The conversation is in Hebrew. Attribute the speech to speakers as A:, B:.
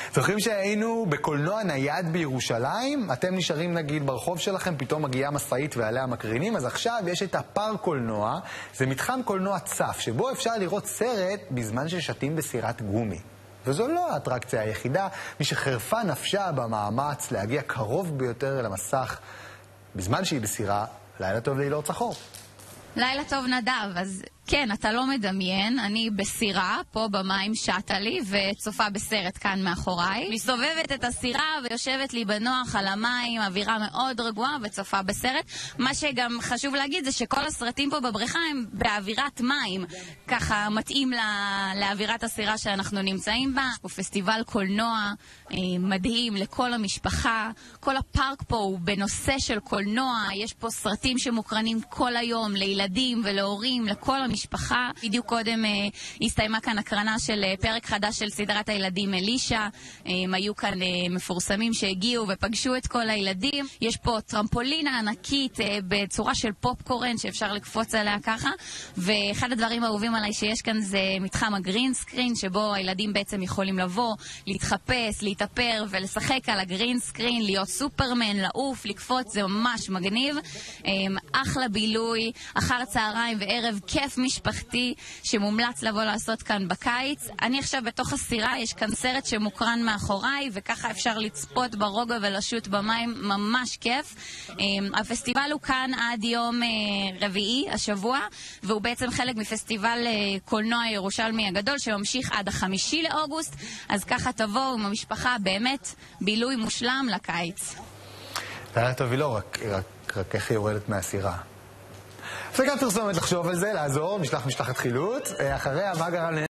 A: זוכרים שהיינו בקולנוע נייד בירושלים? אתם נשארים נגיד ברחוב שלכם, פתאום מגיעה משאית ועליה מקרינים, אז עכשיו יש את הפארק קולנוע, זה מתחם קולנוע צף, שבו אפשר לראות סרט בזמן ששתים בסירת גומי. וזו לא האטרקציה היחידה, מי שחרפה נפשה במאמץ להגיע קרוב ביותר אל המסך בזמן שהיא בסירה. לילה טוב לאילור צחור.
B: לילה טוב נדב, אז כן, אתה לא מדמיין, אני בסירה, פה במים שטה לי, וצופה בסרט כאן מאחוריי. מסתובבת את הסירה ויושבת לי בנוח על המים, אווירה מאוד רגועה וצופה בסרט. מה שגם חשוב להגיד זה שכל הסרטים פה בבריכה הם באווירת מים, ככה מתאים לאווירת הסירה שאנחנו נמצאים בה. יש פה פסטיבל קולנוע מדהים לכל המשפחה, כל הפארק פה הוא בנושא של קולנוע, יש פה סרטים שמוקרנים כל היום לילדים ולהורים, לכל המשפחה. בדיוק קודם הסתיימה כאן הקרנה של פרק חדש של סדרת הילדים אלישה. היו כאן מפורסמים שהגיעו ופגשו את כל הילדים. יש פה טרמפולינה ענקית בצורה של פופקורן שאפשר לקפוץ עליה ככה. ואחד הדברים האהובים עליי שיש כאן זה מתחם הגרין סקרין, שבו הילדים בעצם יכולים לבוא, להתחפש, להתאפר ולשחק על הגרין סקרין, להיות סופרמן, לעוף, לקפוץ, זה ממש מגניב. אחלה בילוי, אחר צהריים וערב כיף משפחתי שמומלץ לבוא לעשות כאן בקיץ. אני עכשיו בתוך הסירה, יש כאן סרט שמוקרן מאחוריי וככה אפשר לצפות ברוגע ולשוט במים, ממש כיף. הפסטיבל הוא כאן עד יום רביעי השבוע, והוא בעצם חלק מפסטיבל קולנוע ירושלמי הגדול שממשיך עד 5 לאוגוסט, אז ככה תבואו עם המשפחה, באמת בילוי מושלם לקיץ.
A: לילה טוב אילור, רק איך היא יורדת מהסירה? הפסקת פרסומת לחשוב על זה, לעזור, נשלח משלחת חילוץ, אחריה מה גרם